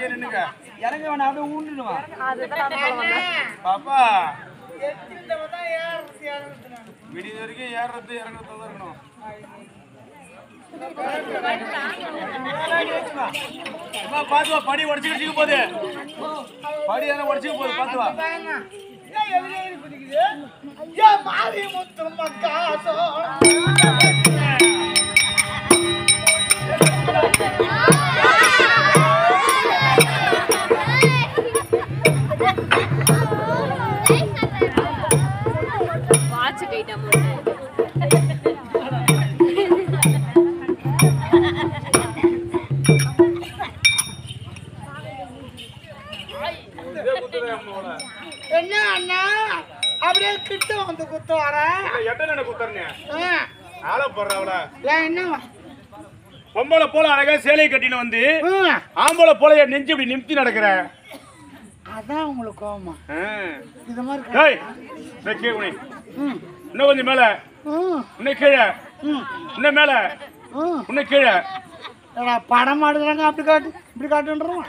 அங்கே நின்னுங்க. இறங்க வேணாம் அப்படியே ஊண்டுடுவான். பாப்பா விடிய வரைக்கும் ஏறுறது இறங்குறது தான் இருக்கணும். பாத்துவா படி உடச்சுக்கிட்டு போகுது. படி எதனா உடச்சுக்க போகுது பாத்துவா. மாறி முத்தும் மக்காசோ வாட்ச் கைட்டா என்ன அண்ணா அப்படியே கிட்ட வந்து குத்து வர எட்டனை குத்தறனே ஆள போடுறவள என்னவா பொம்பளை போல அழகா சேலை கட்டின்னு வந்து ஆம்பளை போல நெஞ்சு இப்படி நிமித்தி நடக்கிற. அதான் உங்களுக்கு கோவமா இது மாதிரி இன்னும் கொஞ்சம் மேல இன்னும் கீழே இன்னும் மேல இன்னும் கீழே படம் மாடுறாங்க அப்படி காட்டு இப்படி காட்டுன்றோம்.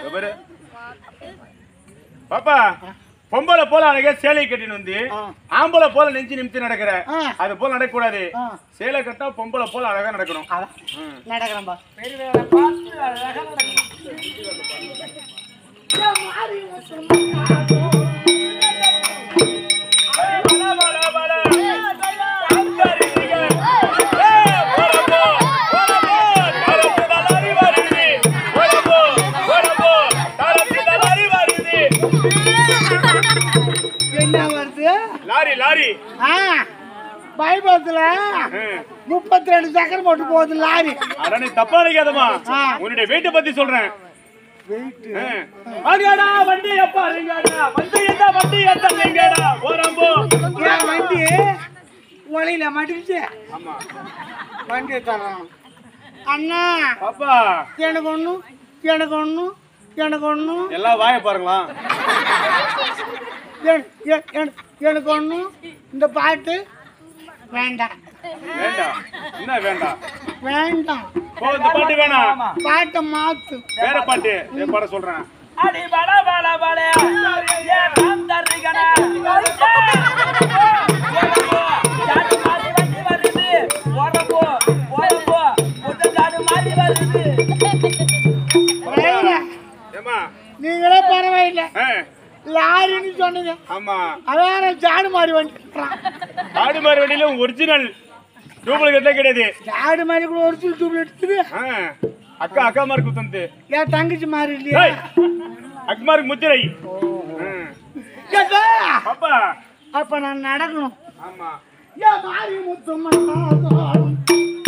பாப்பா பொம்பளை போல அழகா சேலை கட்டின்னு வந்து ஆம்பளை போல நெஞ்சு நிமித்தி நடக்கிற. அது போல நடக்க கூடாது. சேலை கட்டா பொம்பளை போல அழகா நடக்கணும். நடக்கிறேன்பா என்ன வருது லாரி லாரி பைபாஸ்ல 32 சக்கரம் போட்டு போகுது லாரி. அட நீ தப்பா நினைக்காதமா. உன்னுடைய வெயிட்ட பத்தி சொல்றேன். அங்கடா வண்டி எப்பா நீங்கடா வண்டி என்ன வண்டி ஏத்த நீங்கடா போறம்போ வண்டி ஒளியில மாட்டிச்சு. ஆமா வண்டி தரோம் அண்ணா. பாப்பா எனக்கு ஒண்ணு எனக்கு ஒண்ணு எனக்கு ஒண்ணு எல்லாம் வாய பாருங்களா. எனக்கு ஒண்ணு இந்த பாட்டு வேண்டாம். வேண்டாம் என்ன வேண்டாம் வேண்டாம் போ இந்த பாட்டு வேணாம். பாட்டை மாத்து வேற பாட்டு ஏன் பாட சொல்றேன். அடி பல பல பல ஏ நாம் தர்றிகனா ஜாடு மாறி வந்து வருது ஓரப்போ ஓரப்போ ஒட்ட ஜாடு மாறி வருது. ஏமா நீங்களே பரவாயில்லை லாரின்னு சொன்னீங்க. ஆமா அதான் ஜாடு மாதிரி வண்டி ஆடு மாறு வண்டியில ஒரிஜினல் டூப்ளிகேட்ல கிடையாது. ஜாடு மாதிரி கூட ஒரிஜினல் டூப்ல எடுத்துது. அக்கா அக்கா மார்க் குத்தந்து ஏன் தங்கச்சி மாதிரி இல்லையா? அக்மார்க் முத்திரை. பாப்பா அப்ப நான் நடக்கணும். ஆமா ஏன் மாறி முத்துமா